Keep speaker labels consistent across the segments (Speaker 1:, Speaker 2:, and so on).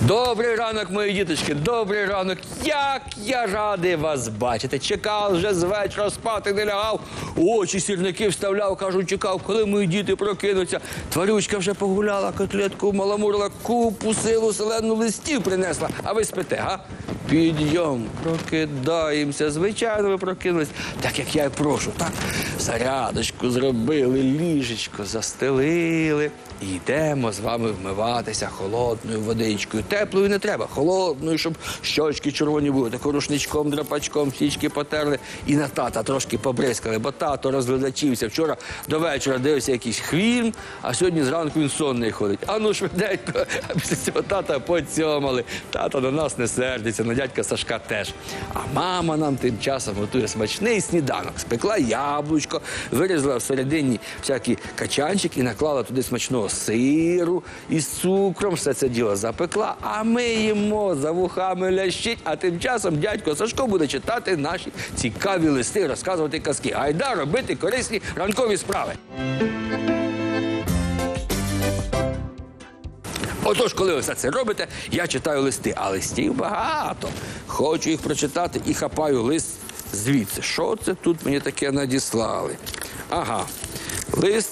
Speaker 1: Добрий ранок, мої діточки, добрий ранок. Як я радий вас бачити. Чекав вже з вечора, спати не лягав, очі сірники вставляв, кажу, чекав, коли мої діти прокинуться. Тварючка вже погуляла, котлетку маламурила, купу силу селену листів принесла. А ви спите, га? Підйом, прокидаємося. Звичайно, ви прокинулись, так як я і прошу, так? Зарядочку зробили, ліжечко застелили. І йдемо з вами вмиватися холодною водичкою. Теплою не треба, холодною, щоб щочки червоні були. Тако рушничком, драпачком, щічки потерли. І на тата трошки побризкали, бо тато розглядачився. Вчора до вечора дивився якийсь фільм, а сьогодні зранку він сонний ходить. А ну швиденько, а після цього тата поцьомали. Тато на нас не сердиться, на дядька Сашка теж. А мама нам тим часом готує смачний сніданок. Спекла яблучко, вирізала всередині всякі качанчики і наклала туди смачного сиру із цукром, все це діло запекла, а ми їмо, за вухами лящить, а тим часом дядько Сашко буде читати наші цікаві листи, розказувати казки. Айда робити корисні ранкові справи. Отож, коли ви все це робите, я читаю листи, а листів багато. Хочу їх прочитати і хапаю лист звідси. Що це тут мені таке надіслали? Ага, лист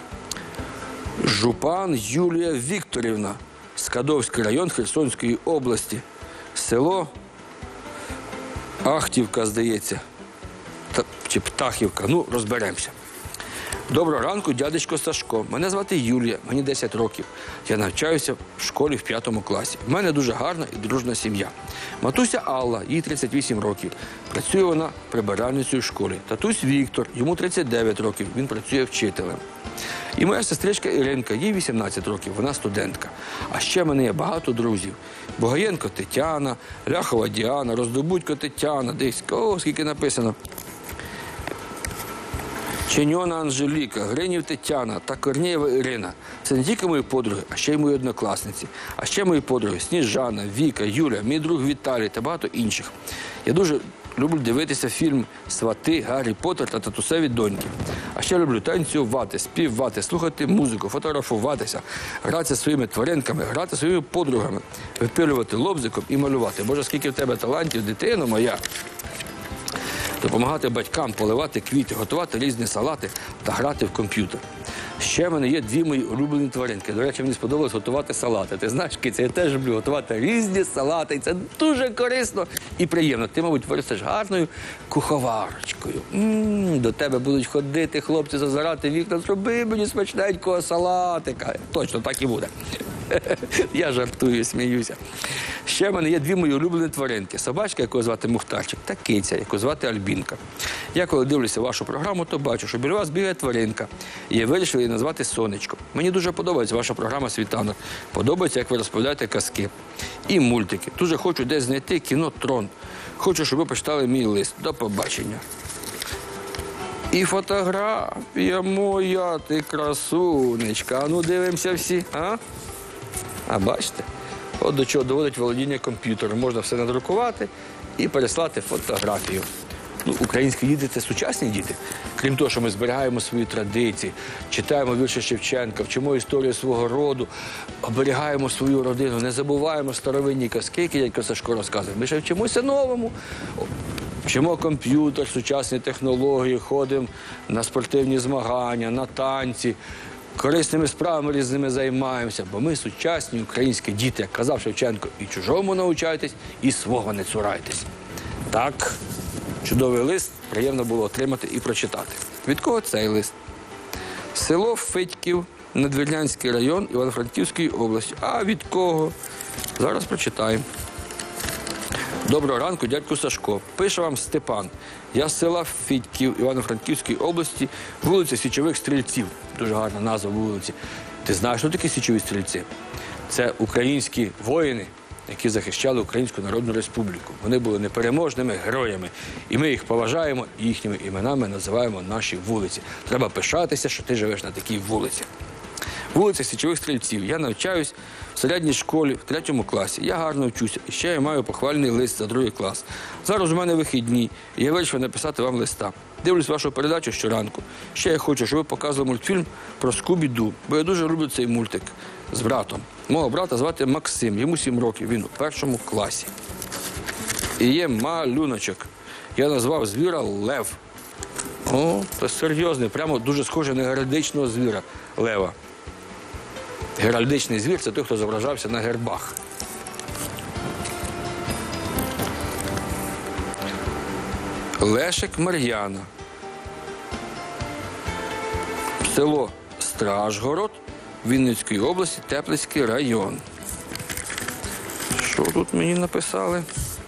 Speaker 1: Жупан Юлія Вікторівна, Скадовський район Херсонської області, село Ахтівка, здається, чи Птахівка, ну, розберемося. Доброго ранку, дядечко Сашко. Мене звати Юлія, мені 10 років. Я навчаюся в школі в 5 класі. У мене дуже гарна і дружна сім'я. Матуся Алла, їй 38 років. Працює вона прибиральницею в школі. Татусь Віктор, йому 39 років, він працює вчителем. І моя сестричка Іринка, їй 18 років, вона студентка. А ще в мене є багато друзів. Богаєнко Тетяна, Ляхова Діана, Роздобудько Тетяна, десь, скільки написано. Ченьона Анжеліка, Гринів Тетяна та Корнієва Ірина. Це не тільки мої подруги, а ще й мої однокласниці. А ще мої подруги Сніжана, Віка, Юля, мій друг Віталій та багато інших. Я дуже люблю дивитися фільм «Свати», «Гаррі Поттер» та «Татусеві доньки». А ще люблю танцювати, співати, слухати музику, фотографуватися, гратися своїми тваринками, грати своїми подругами, випилювати лобзиком і малювати. Боже, скільки в тебе талантів, дитино моя! Допомагати батькам поливати квіти, готувати різні салати та грати в комп'ютер. Ще в мене є 2 мої улюблені тваринки. До речі, мені сподобалось готувати салати. Ти знаєш, Киця, я теж люблю готувати різні салати. І це дуже корисно і приємно. Ти, мабуть, виростеш гарною куховарочкою. До тебе будуть ходити хлопці, зазирати вікна, зроби мені смачненького салатика. Точно так і буде. Я жартую, сміюся. Ще в мене є 2 мої улюблені тваринки. Собачка, яку звати Мухтарчик, та киця, яку звати Альбінка. Я коли дивлюся вашу програму, то бачу, що біля вас бігає тваринка. І я вирішив її назвати Сонечко. Мені дуже подобається ваша програма «Світанок». Подобається, як ви розповідаєте казки. І мультики. Дуже хочу десь знайти кіно «Трон». Хочу, щоб ви почитали мій лист. До побачення. І фотографія моя, ти красунечка. А ну дивимося всі, а? А бачите? От до чого доводить володіння комп'ютером. Можна все надрукувати і переслати фотографію. Ну, українські діти – це сучасні діти. Крім того, що ми зберігаємо свої традиції, читаємо вірші Шевченка, вчимо історію свого роду, оберігаємо свою родину, не забуваємо старовинні казки, які дядько Сашко розказує. Ми ще вчимося новому. Вчимо комп'ютер, сучасні технології, ходимо на спортивні змагання, на танці. Корисними справами різними займаємося, бо ми сучасні українські діти, як казав Шевченко, і чужому навчайтесь, і свого не цурайтесь. Так, чудовий лист, приємно було отримати і прочитати. Від кого цей лист? Село Федьків, Надвірнянський район, Івано-Франківської області. А від кого? Зараз прочитаємо. Доброго ранку, дядьку Сашко. Пише вам Степан. Я з села Федьків, Івано-Франківської області, вулиця Січових Стрільців. Дуже гарна назва вулиці. Ти знаєш, що такі Січові Стрільці? Це українські воїни, які захищали Українську Народну Республіку. Вони були непереможними героями. І ми їх поважаємо, і їхніми іменами називаємо наші вулиці. Треба пишатися, що ти живеш на такій вулиці. Вулиця Січових Стрільців. Я навчаюсь в середній школі, в 3 класі. Я гарно вчуся. І ще я маю похвальний лист за 2 клас. Зараз у мене вихідні, і я вирішив написати вам листа. Дивлюсь вашу передачу щоранку. Ще я хочу, щоб ви показували мультфільм про Скубі-Ду, бо я дуже люблю цей мультик. з братом. Мого брата звати Максим, йому 7 років, він у 1 класі. І є малюночок. Я назвав звіра Лев. О, це серйозний, прямо дуже схожий на геральдичного звіра Лева. Геральдичний звір – це той, хто зображався на гербах. Лешик Мар'яна. Село Стражгород, Вінницької області, Теплицький район. Що тут мені написали?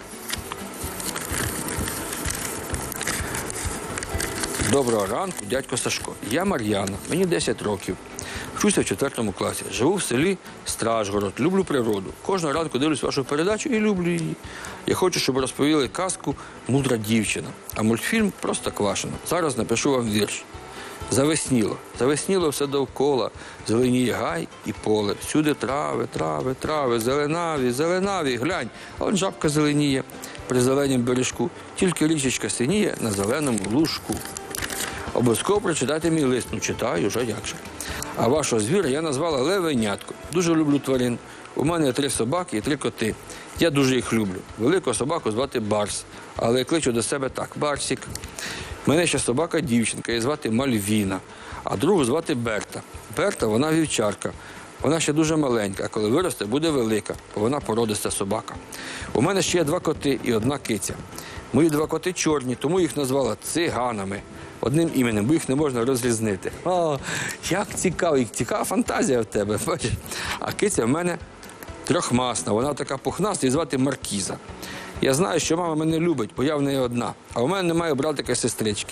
Speaker 1: Доброго ранку, дядько Сашко. Я Мар'яна, мені 10 років. Вчуся в 4 класі. Живу в селі Стражгород, люблю природу. Кожного ранку дивлюсь вашу передачу і люблю її. Я хочу, щоб розповіли казку «Мудра дівчина», а мультфільм «Простоквашино». Зараз напишу вам вірш. Завесніло, завесніло все довкола, зеленіє гай і поле. Всюди трави, трави, трави, зеленаві, зеленаві, глянь, а он жабка зеленіє при зеленім бережку, тільки річечка синіє на зеленому лужку. Обов'язково прочитайте мій лист, ну читаю, вже як же. А вашого звіра я назвала Левенятко. Дуже люблю тварин. У мене 3 собаки і 3 коти. Я дуже їх люблю. Великого собаку звати Барс, але я кличу до себе так, Барсік. У мене ще собака-дівчинка, її звати Мальвіна, а другу звати Берта. Берта, вона вівчарка. Вона ще дуже маленька, а коли виросте, буде велика, бо вона породиста собака. У мене ще є 2 коти і 1 киця. Мої 2 коти чорні, тому їх назвала циганами. Одним іменем, бо їх не можна розрізнити. О, як цікаво, цікава фантазія в тебе, бачиш? А киця в мене трьохмасна, вона така пухнаста, її звати Маркіза. Я знаю, що мама мене любить, бо я в неї одна, а у мене немає братика і сестрички.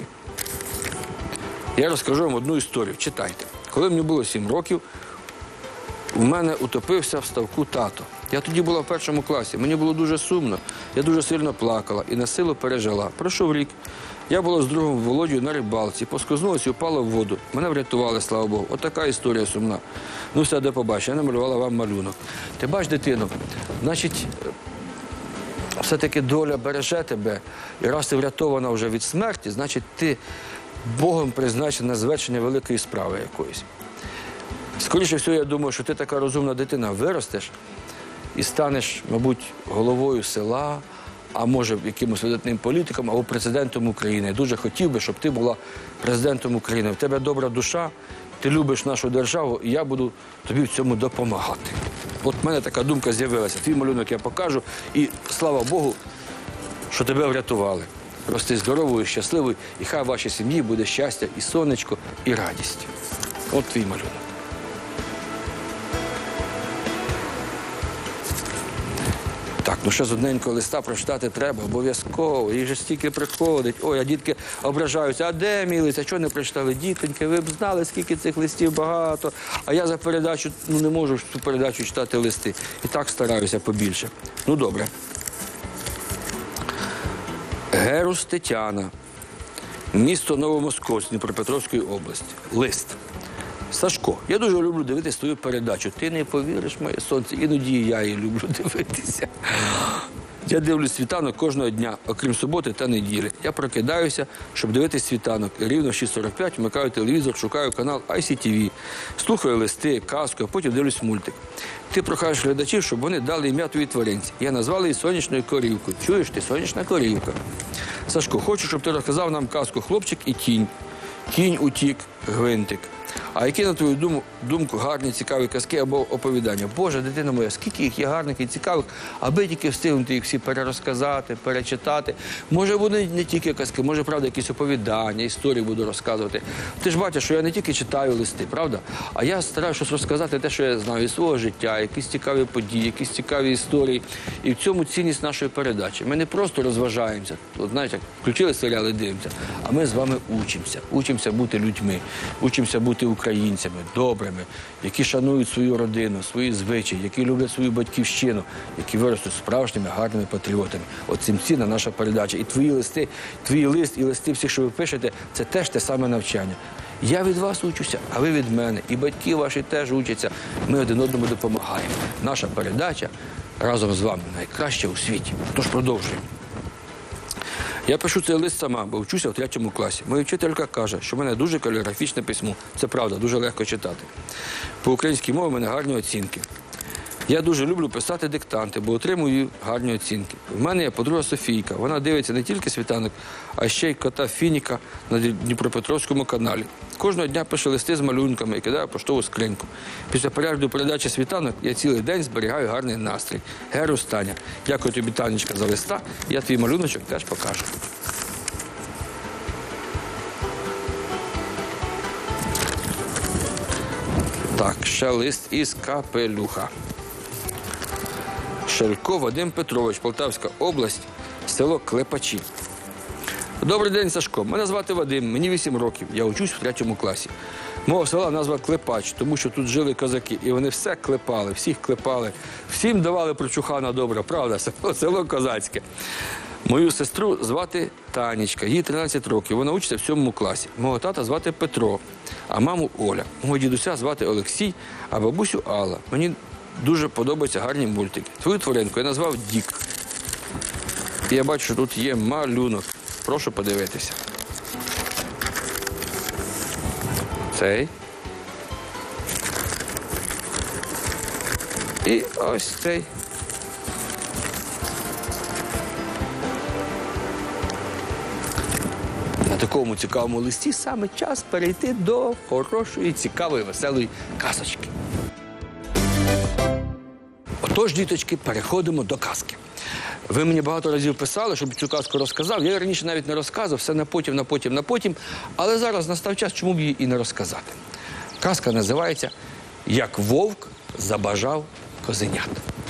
Speaker 1: Я розкажу вам одну історію, читайте. Коли мені було 7 років, у мене утопився в ставку тато. Я тоді була в 1 класі, мені було дуже сумно, я дуже сильно плакала і на силу пережила. Пройшов рік, я була з другом Володією на рибалці, поскользнулася і впала в воду. Мене врятували, слава Богу. Отака історія сумна. Ну все, до побачення, я намалювала вам малюнок. Ти бач, дитино, значить, все-таки доля береже тебе, і раз ти врятована вже від смерті, значить ти Богом призначена на завершення великої справи якоїсь. Скоріше всього, я думаю, що ти така розумна дитина, виростеш і станеш, мабуть, головою села, а може якимось видатним політиком або президентом України. Я дуже хотів би, щоб ти була президентом України. В тебе добра душа, ти любиш нашу державу, і я буду тобі в цьому допомагати. От в мене така думка з'явилася. Твій малюнок я покажу, і слава Богу, що тебе врятували. Рости здоровою, щасливою, і хай в вашій сім'ї буде щастя, і сонечко, і радість. От твій малюнок. Так, ну ще з одненького листа прочитати треба, обов'язково. Їх же стільки приходить. Ой, а дітки ображаються. А де мій лист? А чого не прочитали? Дітоньки, ви б знали, скільки цих листів багато. А я за передачу, не можу цю передачу читати листи. І так стараюся побільше. Ну, добре. Герус Тетяна. Місто Новомосковськ, Дніпропетровської області. Лист. Сашко, я дуже люблю дивитися твою передачу. Ти не повіриш, моє сонце, іноді і я її люблю дивитися. Я дивлюсь світанок кожного дня, окрім суботи та неділі. Я прокидаюся, щоб дивитись світанок. І рівно в 6:45 вмикаю телевізор, шукаю канал ICTV, слухаю листи, казку, а потім дивлюсь мультик. Ти прохаєш глядачів, щоб вони дали ім'я твоїй тваринці. Я назвала її Сонячною корівкою. Чуєш ти, Сонячна корівка? Сашко, хочу, щоб ти розказав нам казку «Хлопчик і тінь». Кінь утік, гвинтик. А які, на твою думку, гарні, цікаві казки або оповідання? Боже, дитина моя, скільки їх є гарних і цікавих, аби тільки встигнути їх всі перерозказати, перечитати. Може, будуть не тільки казки, може, правда, якісь оповідання, історії буду розказувати. Ти ж бачиш, що я не тільки читаю листи, правда? А я стараюся щось розказати те, що я знаю із свого життя, якісь цікаві події, якісь цікаві історії. І в цьому цінність нашої передачі. Ми не просто розважаємося, от, знаєте, включили серіали, дивимося, а ми з вами учимося. Учимося бути людьми, учимося бути українцями, добрими, які шанують свою родину, свої звичаї, які люблять свою батьківщину, які виростуть справжніми гарними патріотами. От цим цінна наша передача. І твої листи, твій лист і листи всіх, що ви пишете, це теж те саме навчання. Я від вас учуся, а ви від мене. І батьки ваші теж учаться. Ми один одному допомагаємо. Наша передача разом з вами найкраща у світі. Тож продовжуємо. Я пишу цей лист сама, бо вчуся в 3 класі. Моя вчителька каже, що в мене дуже каліграфічне письмо. Це правда, дуже легко читати. По українській мові в мене гарні оцінки. Я дуже люблю писати диктанти, бо отримую гарні оцінки. В мене є подруга Софійка. Вона дивиться не тільки «Світанок», а ще й кота Фініка на Дніпропетровському каналі. Кожного дня пише листи з малюнками і кидає в поштову скриньку. Після перегляду передачі «Світанок» я цілий день зберігаю гарний настрій. Герус Таня. Дякую тобі, Танечка, за листа. Я твій малюночок теж покажу. Так, ще лист із капелюха. Шелько Вадим Петрович, Полтавська область, село Клепачі. Добрий день, Сашко. Мене звати Вадим, мені 8 років. Я учусь в 3 класі. Мого села назва Клепач, тому що тут жили козаки. І вони все клепали, всіх клепали. Всім давали прочухана добра, правда? Село козацьке. Мою сестру звати Танечка, їй 13 років. Вона учиться в 7 класі. Мого тата звати Петро, а маму Оля. Мого дідуся звати Олексій, а бабусю Алла. Мені дуже подобаються гарні мультики. Твою тваринку я назвав Дік. І я бачу, що тут є малюнок. Прошу подивитися. Цей. І ось цей. На такому цікавому листі саме час перейти до хорошої, цікавої, веселої казочки. Отож, діточки, переходимо до казки. Ви мені багато разів писали, щоб цю казку розказав. Я її раніше навіть не розказував, все на потім. Але зараз настав час, чому б її і не розказати. Казка називається «Як вовк забажав козенят».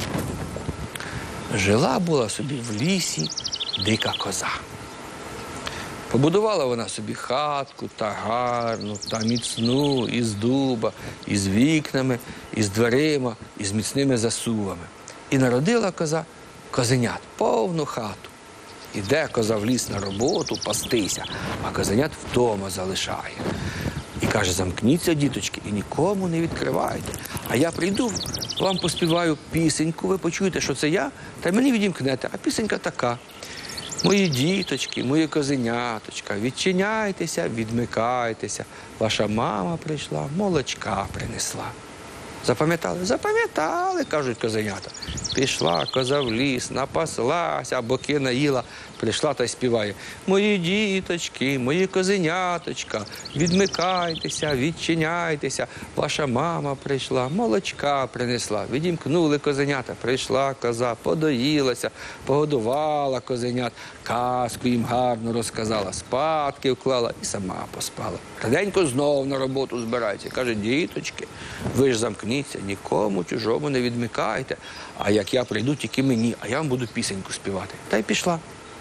Speaker 1: Жила була собі в лісі дика коза. Побудувала вона собі хатку та гарну, та міцну, із дуба, із вікнами, із дверима, із міцними засувами. І народила коза козенят, повну хату. Іде коза в ліс на роботу пастися, а козенят вдома залишає. І каже, замкніться, діточки, і нікому не відкривайте. А я прийду, вам поспіваю пісеньку, ви почуєте, що це я, та мені відімкнете. А пісенька така. Мої діточки, мої козеняточка, відчиняйтеся, відмикайтеся. Ваша мама прийшла, молочка принесла. Запам'ятали? Запам'ятали, кажуть козенята. Пішла коза в ліс, напаслася, боки наїла, прийшла та й співає. Мої діточки, мої козеняточка, відмикайтеся, відчиняйтеся. Ваша мама прийшла, молочка принесла. Відімкнули козенята, прийшла коза, подоїлася, погодувала козенят, казку їм гарно розказала, спадки вклала і сама поспала. Раненько знов на роботу збирається. Каже, діточки, ви ж замкніться, нікому чужому не відмикайте. А як я прийду, тільки мені, а я вам буду пісеньку співати. Та й пішла.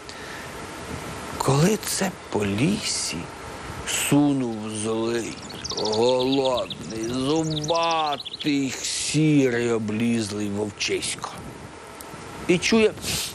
Speaker 1: Коли це по лісі сунув злий, голодний, зубатий, сірий, облізлий вовчисько. І чує,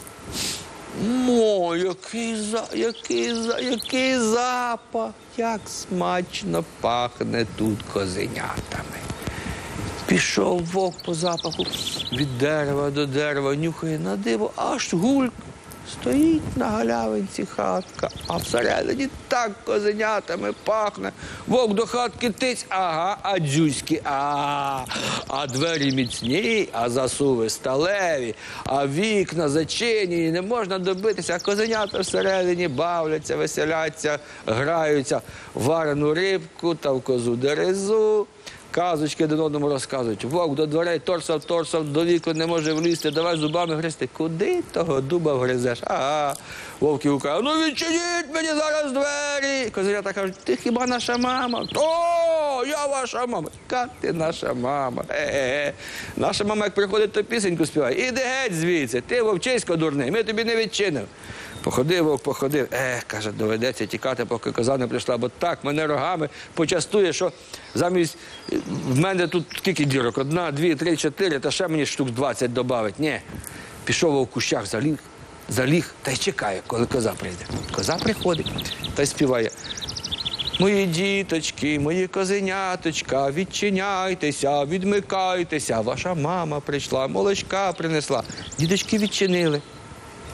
Speaker 1: який запах, як смачно пахне тут козенятами. Пішов вовк по запаху, від дерева до дерева, нюхає на диво, аж гульк. Стоїть на галявинці хатка, а всередині так козенятами пахне. Вовк до хатки тиць, ага, а дзюськи, а двері міцні, а засуви сталеві, а вікна зачинені, не можна добитися, а козенята всередині бавляться, веселяться, граються, варену рибку та в козу дерезу. Казочки один одному розказують. Вовк до дверей торсав, до вікон не може влізти, давай зубами гризти. Куди того дуба вгризеш? Ага. Вовк гукає, ну відчиніть мені зараз двері. Козенята кажуть, ти хіба наша мама? О, я ваша мама. Яка ти наша мама? Наша мама, як приходить, то пісеньку співає. Іди геть звідси, ти вовчисько дурний, ми тобі не відчинив. Походив вовк, походив. Каже, доведеться тікати, поки коза не прийшла, бо так мене рогами почастує, що замість в мене тут скільки дірок? 1, 2, 3, 4, та ще мені штук 20 добавить. Ні. Пішов вовк в кущах, заліг та й чекає, коли коза прийде. Коза приходить та й співає. Мої діточки, мої козеняточка, відчиняйтеся, відмикайтеся. Ваша мама прийшла, молочка принесла. Діточки відчинили.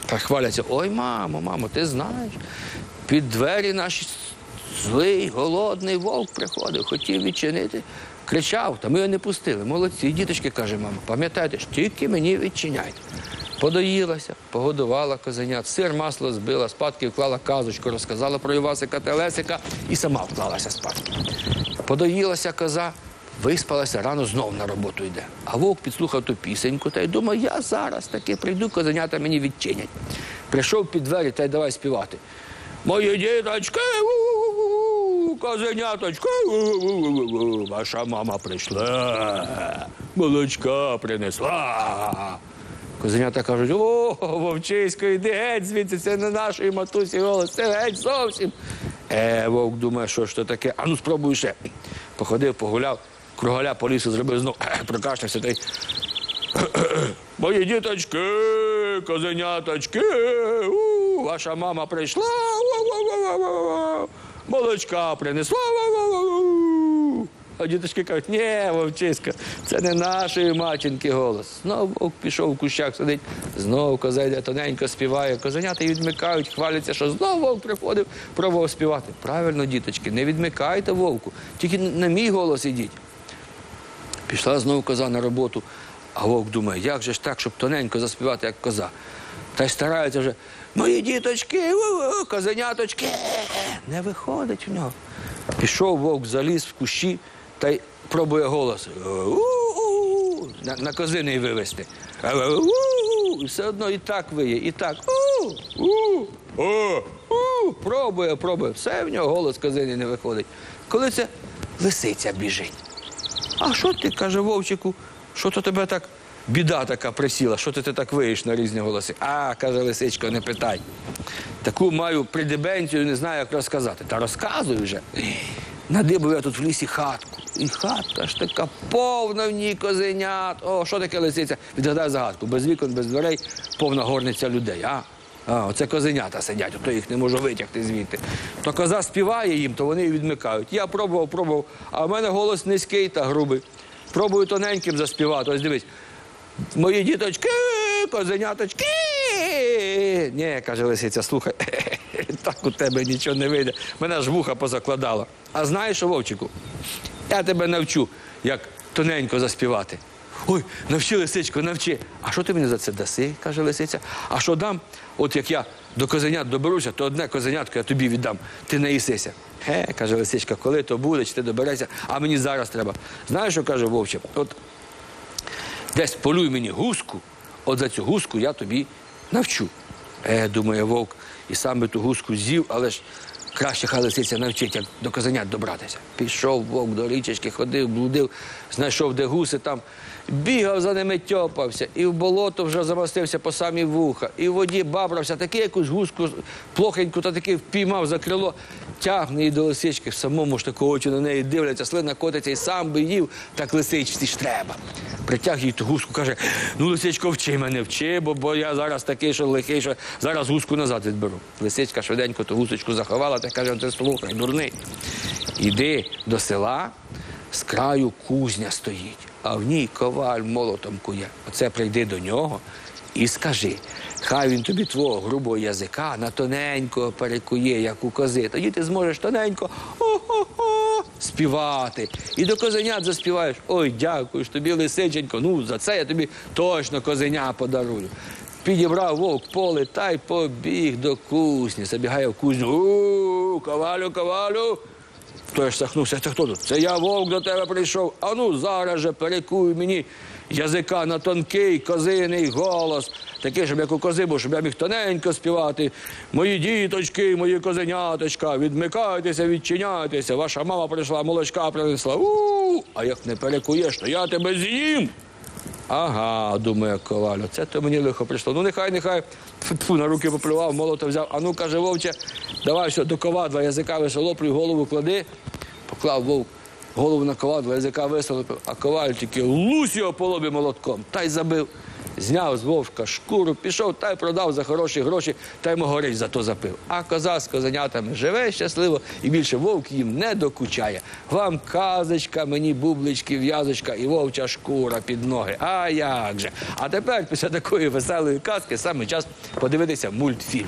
Speaker 1: Так хваляться, ой, мамо, ти знаєш, під двері наші злий, голодний вовк приходив, хотів відчинити. Кричав, та ми його не пустили. Молодці, діточки, каже мама, пам'ятайте ж, тільки мені відчиняйте. Подоїлася, погодувала козенят, сир, масло збила, спадки вклала казочку, розказала про Івасика та Лесика і сама вклалася спадки. Подоїлася коза, виспалася, рано знов на роботу йде. А вовк підслухав ту пісеньку та й думав, я зараз таки прийду, козенята мені відчинять. Прийшов під двері та й давай співати. Мої діточки, козеняточки, ваша мама прийшла, молочка принесла. Козенята кажуть, о, вовчисько, йди геть звідси, це не нашої матусі голос, це геть зовсім. Вовк думає, що ж то таке, а ну спробуй ще. Походив, погуляв, кругаля по лісу зробив знов, прокашлявся та й... Мої діточки, козеняточки, ваша мама прийшла, молочка принесла. А діточки кажуть, ні, вовчиська, це не нашої матінки голос. Знову вовк пішов в кущах сидить, знову коза йде, тоненько співає. Козенята відмикають, хваляться, що знову вовк приходив, пробував співати. Правильно, діточки, не відмикайте вовку, тільки на мій голос ідіть. Пішла знову коза на роботу, а вовк думає, як же ж так, щоб тоненько заспівати, як коза. Та й старається вже, мої діточки, козеняточки. Не виходить в нього. Пішов вовк, заліз в кущі та й пробує голос. На козиний вивести. І все одно і так виє, і так. Пробує. Все в нього голос козиний не виходить. Коли це лисиця біжить. А що ти, каже вовчику, що то тебе так, біда така присіла, що ти так виєш на різні голоси? А, каже лисичко, не питай. Таку маю придебенцію, не знаю, як розказати. Та розказую вже. Надибав я тут в лісі хатку. І хатка ж така повна в ній козенят. О, що таке лисиця? Відгадай загадку. Без вікон, без дверей, повна горниця людей. Оце козенята сидять, то їх не можу витягти звідти. То коза співає їм, то вони і відмикають. Я пробував, а в мене голос низький та грубий. Пробую тоненьким заспівати. Ось дивись. Мої діточки, козеняточки. Ні, каже лисиця, слухай, так у тебе нічого не вийде. Мене ж вуха позакладала. А знаєш що, вовчику, я тебе навчу, як тоненько заспівати. Ой, навчи, лисичко, навчи. А що ти мені за це даси, каже лисиця. А що дам? От як я до козенят доберуся, то одне козенятко я тобі віддам. Ти не їсися. Каже лисичка, коли то буде, чи ти доберешся, а мені зараз треба. Знаєш, що каже вовче? От десь полюй мені гуску, от за цю гуску я тобі навчу. Думає вовк, і сам би ту гуску з'їв, але ж краще хай лисиця навчить, як до козенят добратися. Пішов вовк до річечки, ходив, блудив, знайшов, де гуси там, бігав за ними, тьопався, і в болото вже замастився по самі вуха, і в воді бабрався, таки якусь гуску плохеньку, та таки впіймав за крило, тягне її до лисички, самому ж таку очі на неї дивляться, слина котиться, і сам би їв, так лисичці ж треба. Притяг їй ту гуску, каже, ну, лисичко, вчи мене, вчи, бо я зараз такий, що лихий, що зараз гуску назад відберу. Лисичка швиденько ту гусочку заховала та каже, ти слухай, дурний, іди до села, з краю кузня стоїть, а в ній коваль молотом кує. Оце прийди до нього і скажи, хай він тобі твого грубого язика на тоненько перекує, як у кози. Тоді ти зможеш тоненько співати. І до козенят заспіваєш. Ой, дякую ж тобі, лисиченько, ну за це я тобі точно козеня подарую. Підібрав вовк поле та й побіг до кузні. Забігає в кузню. Ковалю. Той ж сахнувся, це хто тут? Це я, вовк, до тебе прийшов. А ну зараз же перекуй мені язика на тонкий козиний голос. Такий, щоб як у кози був, щоб я міг тоненько співати. Мої діточки, мої козеняточка, відмикайтеся, відчиняйтеся. Ваша мама прийшла, молочка принесла. А як не перекуєш, то я тебе з'їм. Ага, думає коваль, це то мені лихо прийшло. Ну нехай, на руки поплював, молота взяв. А ну, каже вовче, давай все, до ковадла язика висолоплюй, голову клади. Поклав вовк голову на ковадло, язика висолопив, а коваль тільки лусь його по лобі молотком, та й забив. зняв з вовка шкуру, пішов та й продав за хороші гроші, та й могорич за то запив. А коза з козенятами живе щасливо і більше вовк їм не докучає. Вам казочка, мені бублички, в'язочка і вовча шкура під ноги. А як же? А тепер, після такої веселої казки, саме час подивитися мультфільм.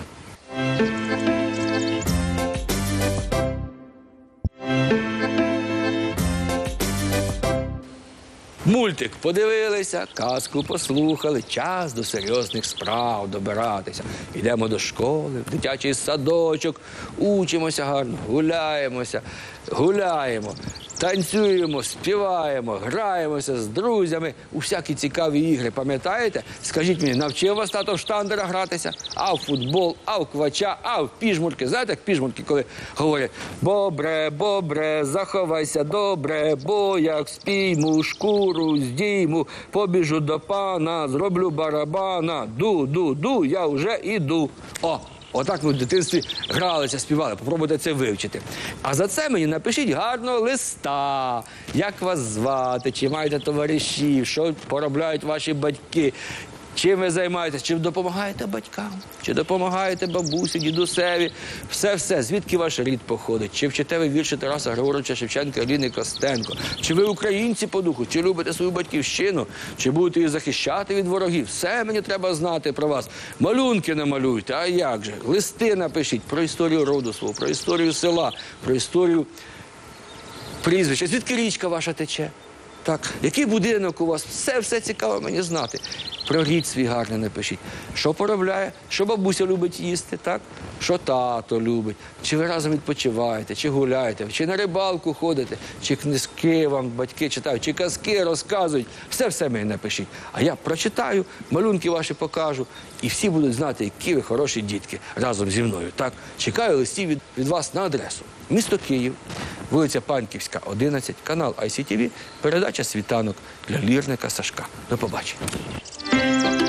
Speaker 1: Мультик подивилися, казку послухали, час до серйозних справ добиратися. Йдемо до школи, в дитячий садочок, учимося гарно, гуляємо, танцюємо, співаємо, граємося з друзями у всякі цікаві ігри. Пам'ятаєте? Скажіть мені, навчив вас тато в штандера гратися? А в футбол, а в квача, а в піжмурки. Знаєте, як піжмурки, коли говорять «Бобре, бобре, заховайся добре, бо як спійму шкуру здійму, побіжу до пана, зроблю барабана, ду, я вже іду». Отак ми в дитинстві гралися, співали. Попробуйте це вивчити. А за це мені напишіть гарного листа. Як вас звати, чи маєте товаришів, що поробляють ваші батьки, чим ви займаєтесь, чи допомагаєте батькам, чи допомагаєте бабусі, дідусеві. Все. Звідки ваш рід походить? Чи вчите ви вірші Тараса Григоровича Шевченка, Ліни Костенко? Чи ви українці по духу? Чи любите свою батьківщину? Чи будете її захищати від ворогів? Все мені треба знати про вас. Малюнки намалюйте, а як же? Листи напишіть про історію роду свого, про історію села, про історію прізвища. Звідки річка ваша тече? Так, який будинок у вас? Все цікаво мені знати. Про рід свій гарний напишіть. Що поробляє, що бабуся любить їсти, так? Що тато любить. Чи ви разом відпочиваєте, чи гуляєте, чи на рибалку ходите, чи книжки вам батьки читають, чи казки розказують. Все мені напишіть. А я прочитаю, малюнки ваші покажу, і всі будуть знати, які ви хороші дітки разом зі мною, так? Чекаю листів від вас на адресу. Місто Київ, вулиця Панківська, 11, канал ICTV, передача «Світанок» для лірника Сашка. До побачення.